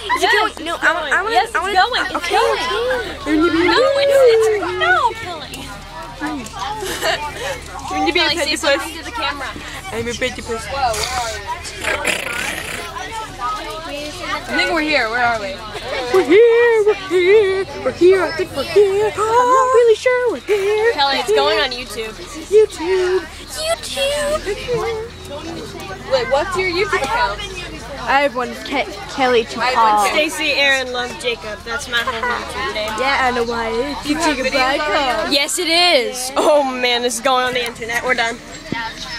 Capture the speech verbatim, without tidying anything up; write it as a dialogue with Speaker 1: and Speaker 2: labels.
Speaker 1: Is it going? No, I want. I want.
Speaker 2: Yes, it's
Speaker 1: I wanna,
Speaker 2: going. It's
Speaker 1: okay.
Speaker 2: going. No, it's, it's no, Kelly.
Speaker 1: When you be a
Speaker 2: Kelly, say
Speaker 1: platypus.
Speaker 2: something to the camera.
Speaker 1: I'm a platypus.
Speaker 2: Whoa, where are we? I think we're here. Where are we?
Speaker 1: We're here. We're here. We're here. I think we're here. I'm not really sure we're here.
Speaker 2: Kelly, it's going on YouTube.
Speaker 1: YouTube. YouTube.
Speaker 2: Wait, what's your YouTube account?
Speaker 1: I have one. Ke Kelly to
Speaker 2: I
Speaker 1: call.
Speaker 2: have Stacy Aaron Love Jacob. That's my whole YouTube name.
Speaker 1: Yeah, I know why. You take a bike home.
Speaker 2: Yes, it is. Oh man, this is going on the internet. We're done.